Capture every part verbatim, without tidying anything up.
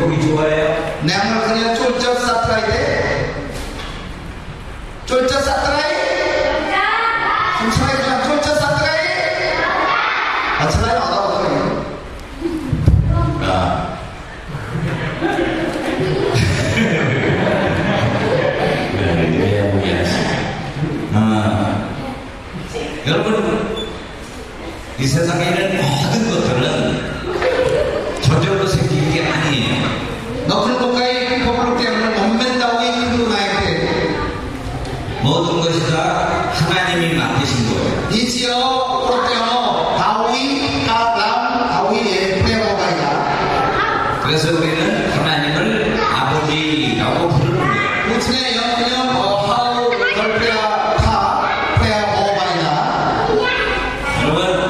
보기 좋아해요? 내 한번 그냥 쫄저 사트라이 돼? 쫄저 사트라이? 괜찮아요. 그냥 쫄저 사트라이? 아, 차라리 안 하고 아. 네, 이해하시죠. 아. 여러분, 이 세상에 있는 모든 것들은 저절로 생긴 게 아니에요. 너는 뭔가의 법으로 때문에 원맨다우의 그루나에게 모든 것이 다 하나님이 만드신 거예요. 니지어 프로테어 다위 아람 다위의 프레모가이다. 그래서 우리는 하나님을 아버지라고 부르는 거예요. 우친의 영영 하우 널페아 타 프레모가이다. 여러분,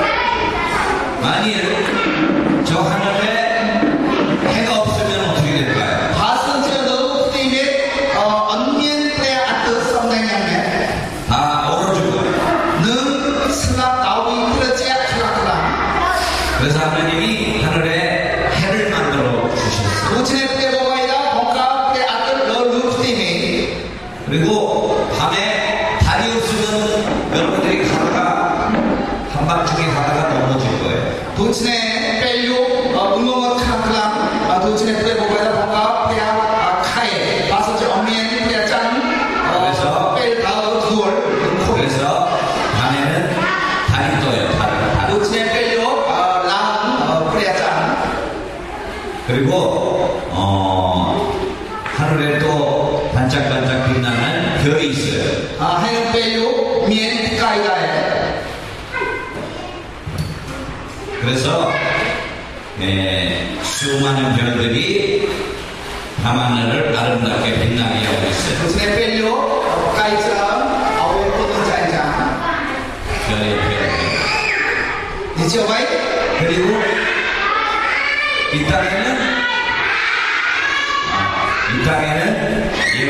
만일 저 하늘에 해가 없으면 어떻게 될까요? 바선지어도 팀의 언면 프레아트 성당량에 다 얼어줄 거예요. 능 슬랍 다위 프레지아 클라클라. 그래서 하나님이 하늘에 해를 만들어 주셨어요. 우친의 프레모가이다 뭔가 프레아트 러루프 팀이 그리고 밤에 달이 없으면 여러분들이 가다가 한밤중에 가다가 넘어질 거예요. 도친의 뺄요 응원어 카클랑 도친의 프레모가이다 뭔가 프레아 카에 바선지 언면 프레아 짠 그래서 뺄 다우 두월 그래서 밤에는 달이 떠요. 달, 달. 도친의 뺄요 랑 프레아 짠 그리고 어, 하늘에 또 반짝반짝 빛나는 별이 있어요. 아, 하얀 뺄요 미엔 까이다에 그래서 예, 수많은 별들이 밤하늘을 아름답게 빛나게 하고 있어요. 도친의 뺄요 까이처럼 아우의 포든 자이장 별의 별. 니지어바이 그리고 이 땅에는 이 땅에는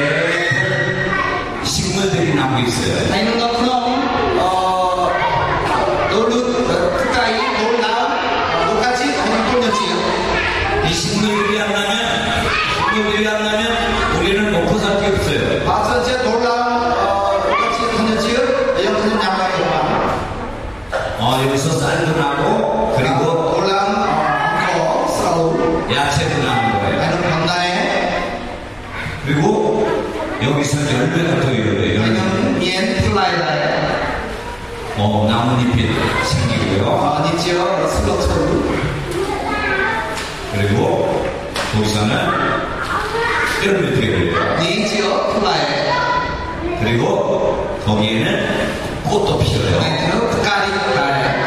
예쁜 식물들이 나고 있어요. 아니면 너 그럼 어 노루 끝까이 놀라 노까지 아니면 돌렸지요. 이 식물들이 안 나면 식물들이 안 나면 우리는 먹고 살 게 없어요. 박선재 놀라 노까지 돌렸지요. 영크는 양말이요. 어, 여기서 쌀도 나고 그리고 놀라 거 싸우 야채도 나는 거예요. 아니면 반다에 그리고 여기서 열매가 또 열려요. 열매. 아니면 미엔 플라이다에 어, 나뭇잎이 생기고요. 아 니지어 슬로트 그리고 거기서는 열매들이 열려요. 니지어 플라이 그리고 거기에는 꽃도 피어요. 아니면 끝까지 까이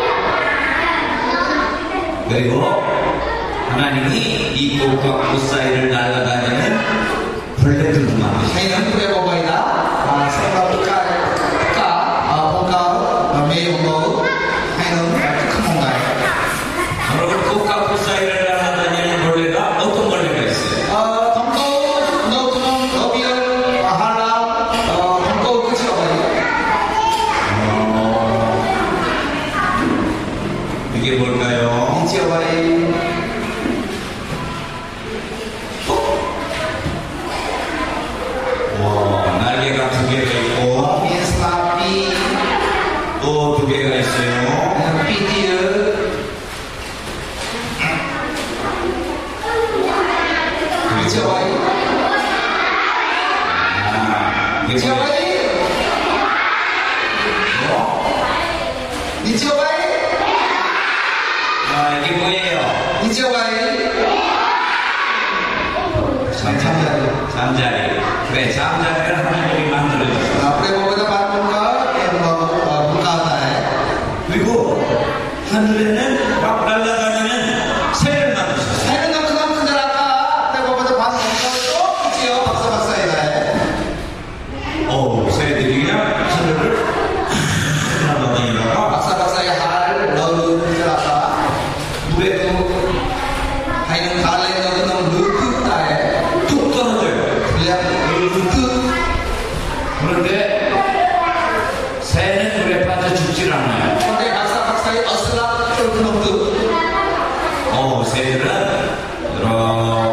그리고 하나님이 이 꽃과 꽃 사이를 날아다니는 벌레들도 만드셨어요. 하이는 프레모가이다. 아, 생각 끝까지 까 뭔가 매우 뭐 하이는 큰 뭔가요. 여러분, 꽃과 꽃 사이를 날아다니는 벌레가 어떤 벌레가 있어요? 어, 덩거 너트놈 러비얼 할라 어, 덩거 끝이 어디? 어, 이게 뭘까요? 이지어바이 와, 날개가 두 개가 있고 미스라비 또 두 개가 있어요. 비디어 이지어바이 아, 이게 뭐예요? 이지어바이 이지어바이 아, 이게 뭐예요? 이지어바이 잠자리. 잠자리. 그래, 잠자리를 하나님이 만들어주셨어요. 아, 프레모가이다 반문가 뭐 문가다에 그리고 하늘에는 막 날아다니는 새를 만드셨어요. 하이는 너 그만 큰데 아까 프레모가이다 반문가 또 끝이요 박사 박사이다에 어, 새들이 그냥 하늘을 날아다니다가 박사 박사의 할 너를 흔들었다. 물에도 하이는 가을에 넣는 루크 따에 툭 떨어져요. 그냥 루크 그런데 새는 물에 빠져 죽질 않아요. 근데 박사 박사의 어슬라 쫄그넘드 어, 새들은 이렇게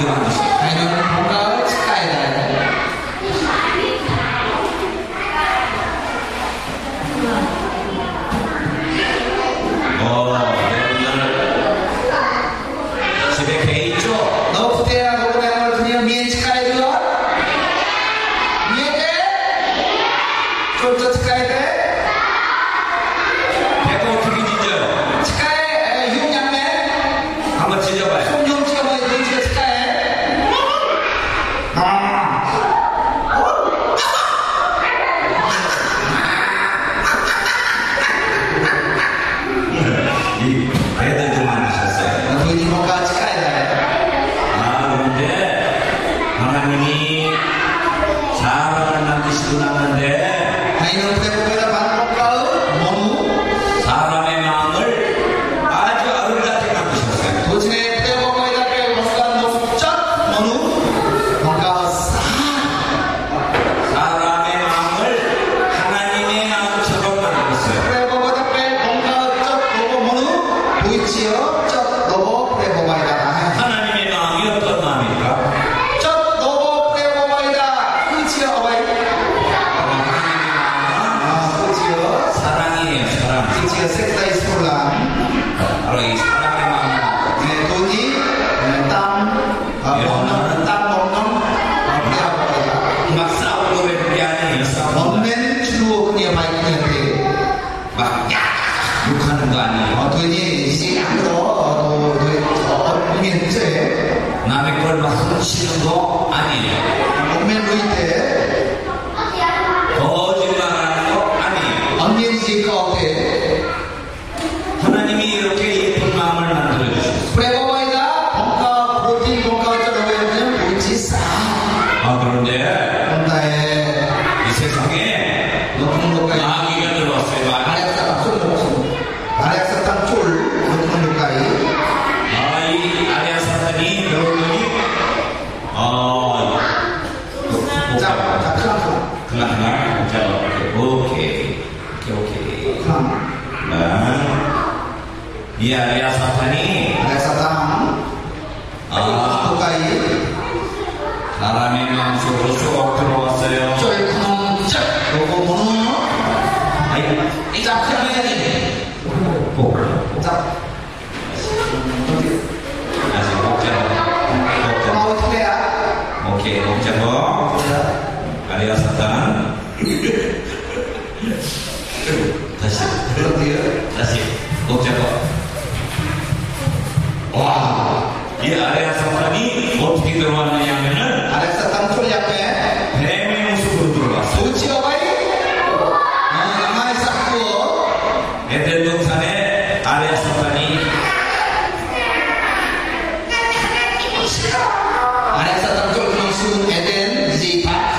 만드셨어요. 하나님은 뭔가 치카에다. 어, 여러분들 집에 개 있죠? 너 부대야 너보다 그냥 미엔 치카에다. 미엔 돼? 쫄쫄 치카에다. 배가 어떻게 짖어요? 치카에 육양매. 한번 짖어봐요. 송영 치어봐야 돼. 치카 치카에. 아. 이 애들 좀 만드셨어요. 돈이 뭔가 치카에다. 아, 그런데 하나님이 사람을 만드시고 났는데 하나님은 부대보다 반복과 뭐무. 사람의 마음을 아주 아름답게 만드셨어요. 도진의 부대보다 꽤 뭔가 목적 뭐무. 뭔가 싸. 사람의 마음을 하나님의 마음처럼 만들었어요. 부대보다 꽤 뭔가 쩍 너보 뭐무. 보이지요? 쩍 너보 부대보다이다. 하나님의 마음이 어떤 마음입니까? 쩍 너보 부대보다이다. 그지요 어바이. 하나님의 마음은 아 그지요. 사랑이에요, 사랑. 그지요 섹사이 스몰라. 바로 이 사랑의 마음. 네, 돈이 네, 땅 아, 먹는 땅 먹는 아, 부대보다이다. 막 싸우고 그러는 게 아니에요, 싸우고. 원맨 주로 그냥 마이크한테 막, 야! 욕하는 거 아니에요. 어, 돈이 이제 안 들어. 어, 돈이 어, 원맨 제 남의 걸 막 훔치는 거 아니에요. 원맨 루이테 거짓말하는 거 아니에요. 언니는 이제 거때 하나님이 이렇게 예쁜 마음을 만들어주셨어요. 프레버바이다 뭔가 프로틴 뭔가 어쩌라고 해야 보이지 싸. 아, 그런데 뭔가에 이 세상에 높은 것까지 마귀가 들어왔어요, 마귀. 아래서 술 먹고 아래서 땅쫄 높은 것까지 아, 이 아리아 사탄이 여러분이 아, 자, 자, 크랑 그나 하나, 자, 오케이, 오케이, 오케이. 크랑 아, 이 아리아 사탄이 아래서 땅 아, 것까지 사람의 마음속으로 쏙 들어왔어요. 쫄크놈 쩍 요거 뭐는 아이, 자, 크랑 해야지 자, 어디 아직 못 잡아. 못 잡아. 어떻게 해야? 오케이, 못 잡아. 아리아 사탄. 다시, 어디요? 다시, 못 잡아. 와, 이 아리아 사탄이 어떻게 들어왔느냐 하면은 아래서 땅쫄 약에 뱀의 모습으로 들어왔어. 도치어바이 나만의 싹구어 에덴 동산에 아리아 사탄이 아래서 땅쫄 그런 수은 에덴 이제 밭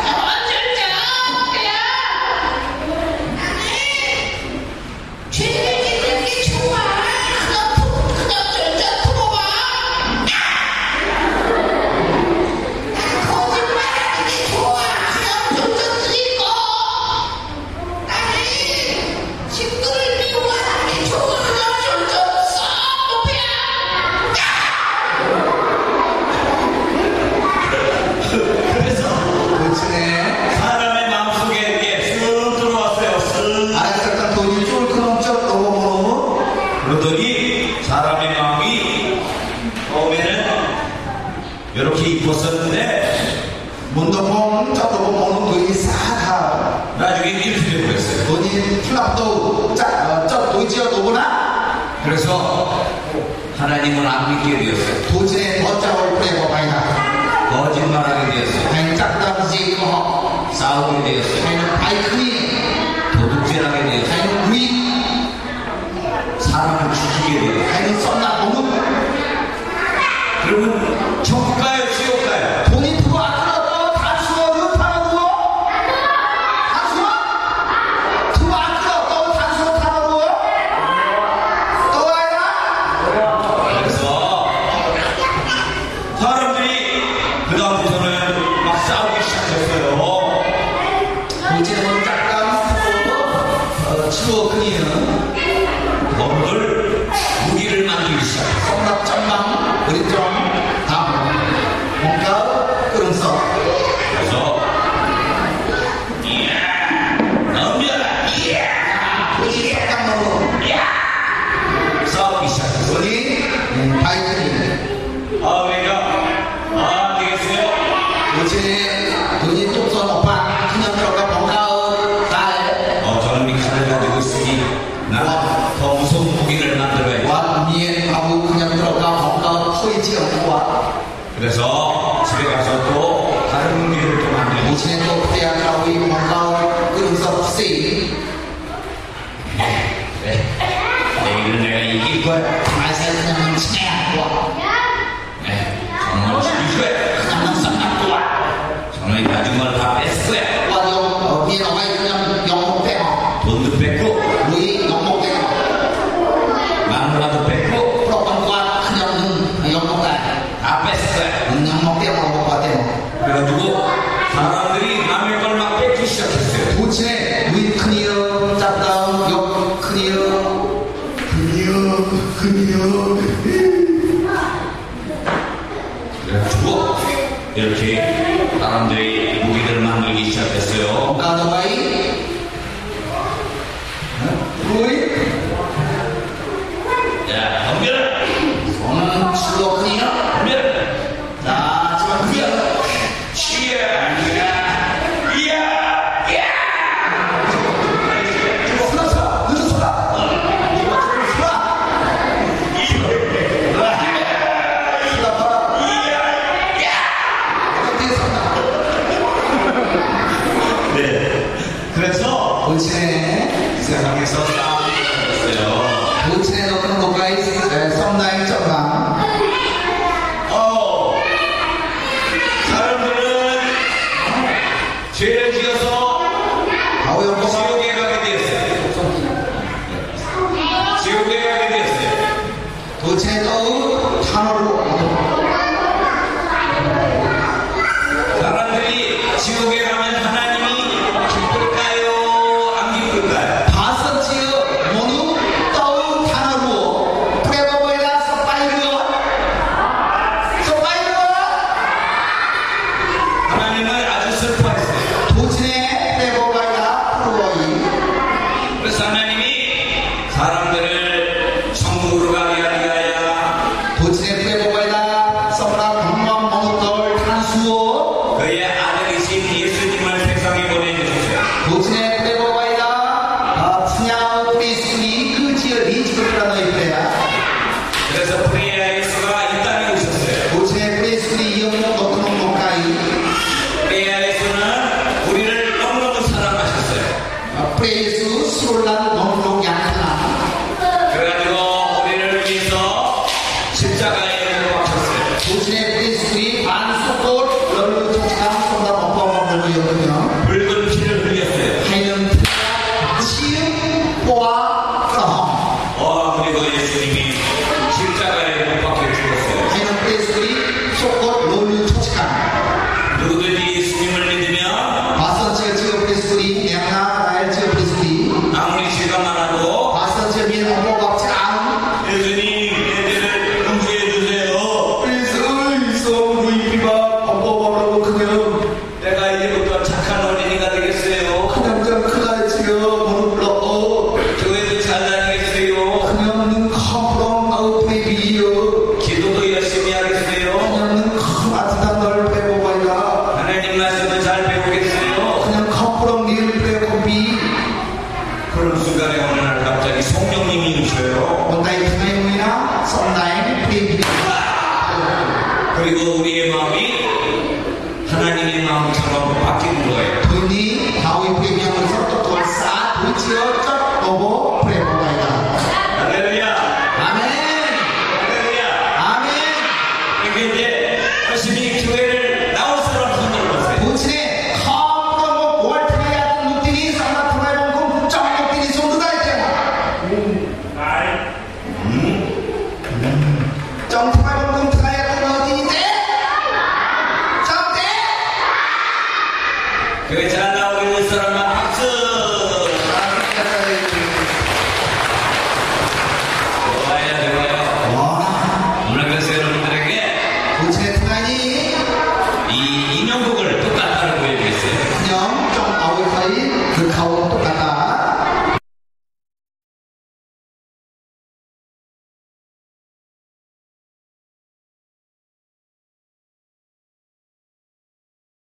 도치네 사람의 마음속에 이렇게 쓱 들어왔어요. 쓱. 아래서 땅 돈이 쫄 그런 쩍 너무 뭐뭐 그러더니 사람의 마음이 처음에는 이렇게 이뻤었는데 문도봉 쩍 너무 뭐는 돈이 싸다 나중에 이렇게 되버렸어요. 돈이 플랍도 쩍 도지어 노구나 그래서 하나님을 안 믿게 되었어요. 도지네 더짜올 프레버바이다 거짓말하게 되었어요. 아니 짝다지 거 싸우게 되었어요. 아니는 바이크니 도둑질하게 되었어요. 아니는 위 사람을 죽이게 되었어요. 아니는 썬나 너무 그러면 천국 가요, 지옥 가요? 돈이 들어와 들어도 단수어 루파로 누워 단수어 들어와 들어도 단수어 타로 누워 또 와야 그래서 사람들이 그 다음부터는 막 싸우기 시작했어요. 이제는 짝당 어, 치고 그니는 너를 무기를 만들기 시작했어요. 성납 전망 우리 좀다 그래서 집에 가서 또 다른 길을 또 만들고 以前都培养教会广告各种的 C 네. 내일은 내가 이길 거야. 말살그냥치매고 네. 정말 이길 거야. 그냥 썩고 정말 가진 걸 다 뺐을 거야. 와 영, 미에 나와 있는 영목 빼고 돈도 뺐고 우리 영목 빼고 마누라도 뺐고 프로방과 그냥 영목 다 뺐을 거야. 영목 빼고 영목 빼고 그래가지고 사람들이 남의 걸 막 뺏기 시작했어요. 도대체 우리 큰이요 짭다 역 큰이요 큰이요 큰이요 그래가지고 이렇게 사람들이 무기들을 만들기 시작했어요. 가다바이 로이 야, 덤벼라! 오늘 술로 큰이요 덤벼라! 자 지금 큰이요 치야! 이야! 이야! 슬라차 늦어 슬라 슬라 봐라 어떻게 산다 네. 그래서 도대체 세상에서 싸움이 있었어요. 도대체 너는 뭐가 있 성나이 정강 어, 사람들은 죄를 지어서 아우영보가 지옥에 가게 되었어요. 지옥에 가게 되었어요. 도대체 너 탄호로 사람들이 지옥에 가면 하나님이 기쁠까요? 안 기쁠까요? 바서지어 모누 떠우 탄호로 프레버버이라 서파이르어 서파이르어 하나님을 아주 슬퍼했어요. 도대체 프레버버이라 프로이 그래서 하나님이 사람들을 천국으로 가게 하기 위하여 도대체 프레버버이라 서브라 분만 모누떨 탄수어 그의 아들이신 예수님을 세상에 보내주셨어요. 도대체 프레버버이라 푸냐 프리스리 그지어 리지그라노이 프레야 그래서 프리야 예수가 이 땅에 오셨어요. 도대체 프리스리 이영모 너트놈 노카이 프리야 예수는 우리를 너무너무 사랑하셨어요. 프레이수 수롤란 너무너무 약하나 그래가지고 우리를 위해서 십자가에 못 박혔어요. 도대체 프리스리 반수꽃 널루 정치감 쏜다 먹방만 보고였군요 붉은 피를 흘렸어요. 하이는 치음 보아 떠 어, 그리고 예수님이 십자가에 못 박혀 죽었어요. 하이는 프리스리 속꽃 널루 정치감 누구든지 예수님을 믿으면 바선치가 지어 프리스리 내가 나엘 지어 프리스리 아무리 죄가 많아도 바선치가 미엔 어머박지 안 예수님 얘들을 용서해 주세요. 프리스 있어 루이피가 어머박으로 그냥 내가 이제부터 착한 어린이가 되겠어요. 그냥 그냥 크다 지어 무릎 불러 교회도 잘 다니겠어요. 그냥 는 컴프롬 아웃 베이비요 기도도 열심히 하겠어요. 그냥 큰 아트다 널 빼고봐야 하나님 말씀을 잘 배우겠어요. 그냥 컴프롬 니를 빼고비 그런 순간에 어느 날 갑자기 성령님이 오셔요. 원다이 투메이나 썸나이 베이비 그리고 우리의 마음이 하나님의 마음처럼 바뀌는 거예요. 돈이 다위 베이비하면서 또 돌싸 도지어 쩍 너보 프레보바이다 할렐루야! 아멘 할렐루야! 아멘 이게 이제 열심히 교회를 나올 사람 손들어 보세요. 도대체 컴프롬 월트리아 눈띠니 썸나 투메이봉 쩍 눈띠니 손도 다 했잖아 정투메이봉 투가야 어디인데 정대 교회 잘 나오고 있는 사람만 박수!